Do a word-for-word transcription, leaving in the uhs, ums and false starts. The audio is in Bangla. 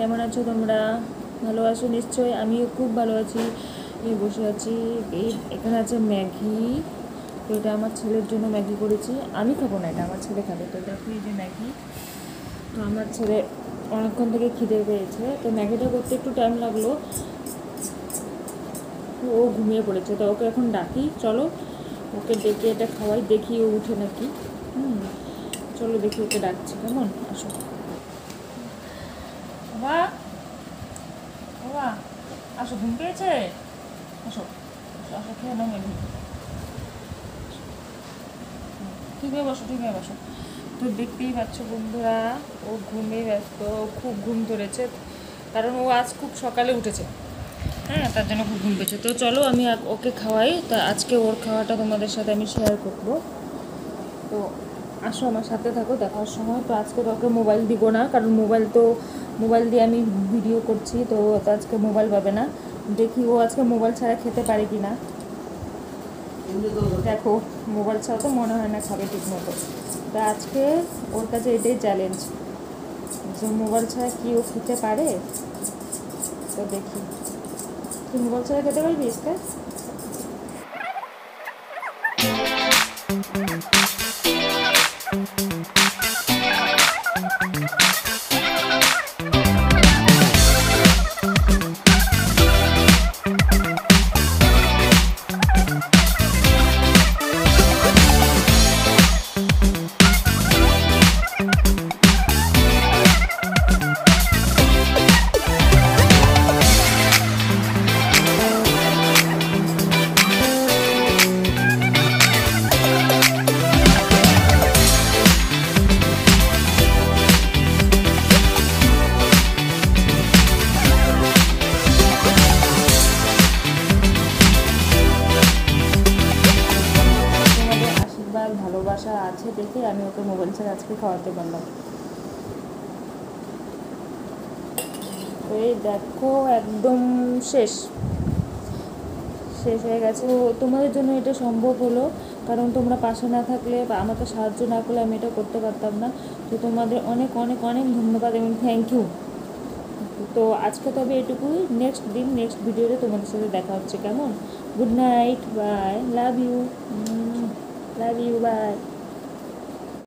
কেমন আছো তোমরা? ভালো আছো নিশ্চয়ই। আমিও খুব ভালো আছি। এই বসে আছি। এই এখানে আছে ম্যাগি। তো এটা আমার ছেলের জন্য ম্যাগি করেছি। আমি খাবো না, এটা আমার ছেলে খাবে। তো দেখো এই যে ম্যাগি। তো আমার ছেলে অনেকক্ষণ থেকে খিদে পেয়েছে, তো ম্যাগিটা করতে একটু টাইম লাগলো। ও ঘুমিয়ে পড়েছে, তো ওকে এখন ডাকি। চলো ওকে ডেকে এটা খাওয়াই, দেখি ও উঠে নাকি। হুম, চলো দেখি ওকে ডাকছি। কেমন? আসো বাবা, বাবা আসো, ঘুম পেয়েছে? আসো আসো, আসো, খেয়ে নাও ম্যাগি। ঠিক হয়ে বসো, ঠিক হয়ে বসো। তো দেখতেই পাচ্ছ বন্ধুরা, ও ঘুমে ব্যস্ত। খুব ঘুম ধরেছে, কারণ ও আজ খুব সকালে উঠেছে। হ্যাঁ, তার জন্য খুব ঘুম পেয়েছে। তো চলো আমি ওকে খাওয়াই। তা আজকে ওর খাওয়াটা তোমাদের সাথে আমি শেয়ার করবো। তো আসো আমার সাথে থাকো দেখার সময়। তো আজকে তো ওকে মোবাইল দিব না, কারণ মোবাইল তো মোবাইল দিয়ে আমি ভিডিও করছি, তো ও তো আজকে মোবাইল পাবে না। দেখি ও আজকে মোবাইল ছাড়া খেতে পারে কি না। দেখো, মোবাইল ছাড়া তো মনে হয় না খাবে ঠিক মতো। তো আজকে ওর কাছে এটাই চ্যালেঞ্জ, যে মোবাইল ছাড়া কি ও খেতে পারে। তো দেখি, তুই মোবাইল ছাড়া খেতে পারবি আজকে? ভালোবাসা আছে দেখে আমি ওকে মোবাইল ছাড়া আজকে খাওয়াতে পারলাম। তো এই দেখো, একদম শেষ শেষ হয়ে গেছে। তো তোমাদের জন্য এটা সম্ভব হলো, কারণ তোমরা পাশে না থাকলে বা আমাকে সাহায্য না করলে আমি এটা করতে পারতাম না। তো তোমাদের অনেক অনেক অনেক ধন্যবাদ এবং থ্যাংক ইউ। তো আজকে তবে এটুকুই। নেক্সট দিন নেক্সট ভিডিওতে তোমাদের সাথে দেখা হচ্ছে। কেমন? Good night, bye, love you, love you, by.